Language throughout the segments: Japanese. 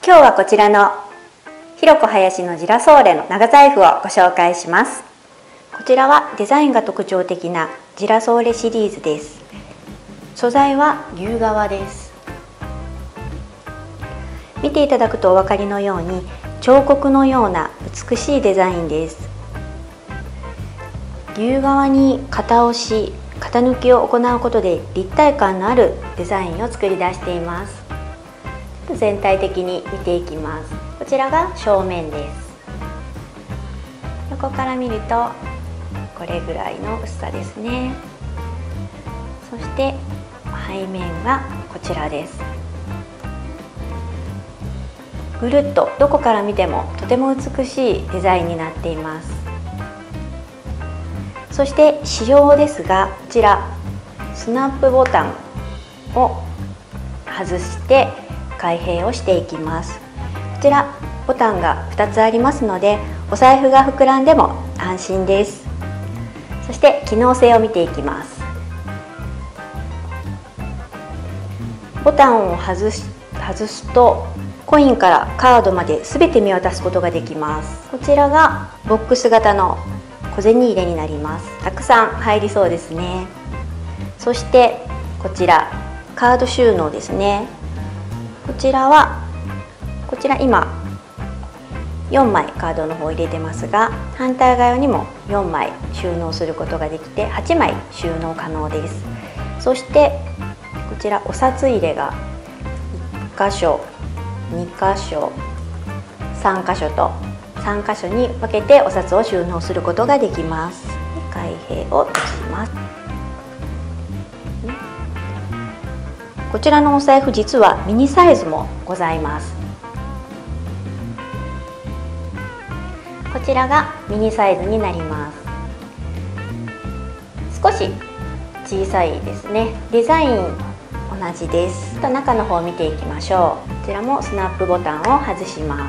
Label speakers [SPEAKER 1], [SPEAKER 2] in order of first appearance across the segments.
[SPEAKER 1] 今日はこちらのひろこ林のジラソーレの長財布をご紹介します。こちらはデザインが特徴的なジラソーレシリーズです。素材は牛革です。見ていただくとお分かりのように彫刻のような美しいデザインです。牛革に型押し、型抜きを行うことで立体感のあるデザインを作り出しています。全体的に見ていきます。こちらが正面です。横から見るとこれぐらいの薄さですね。そして背面はこちらです。ぐるっとどこから見てもとても美しいデザインになっています。そして仕様ですが、こちらスナップボタンを外して開閉をしていきます。こちらボタンが2つありますので、お財布が膨らんでも安心です。そして機能性を見ていきます。ボタンを外すとコインからカードまで全て見渡すことができます。こちらがボックス型の小銭入れになります。たくさん入りそうですね。そしてこちらカード収納ですね。こちら今4枚カードの方入れてますが、反対側にも4枚収納することができて8枚収納可能です。そしてこちらお札入れが1箇所2箇所3箇所と3箇所に分けてお札を収納することができます。開閉を閉じます。こちらのお財布、実はミニサイズもございます。こちらがミニサイズになります。少し小さいですね。デザイン同じです。中の方を見ていきましょう。こちらもスナップボタンを外します。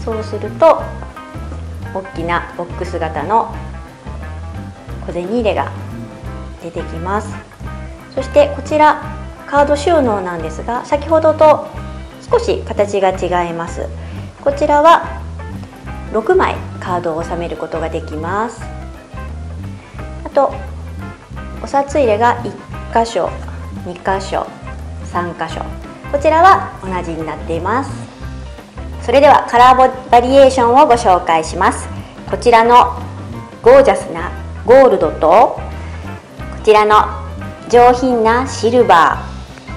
[SPEAKER 1] そうすると大きなボックス型の小銭入れが出てきます。そしてこちらカード収納なんですが、先ほどと少し形が違います。こちらは6枚カードを収めることができます。あとお札入れが1箇所2箇所3箇所、こちらは同じになっています。それではカラーバリエーションをご紹介します。こちらのゴージャスなゴールドと、こちらの上品なシルバー、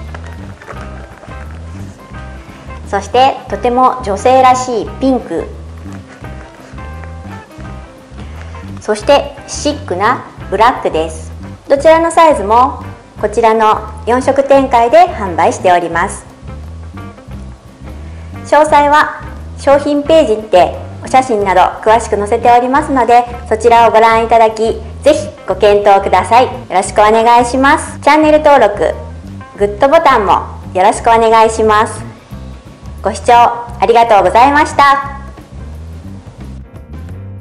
[SPEAKER 1] そしてとても女性らしいピンク、そしてシックなブラックです。どちらのサイズもこちらの4色展開で販売しております。詳細は商品ページにてお写真など詳しく載せておりますので、そちらをご覧いただき、ぜひご検討ください。よろしくお願いします。チャンネル登録、グッドボタンもよろしくお願いします。ご視聴ありがとうございました。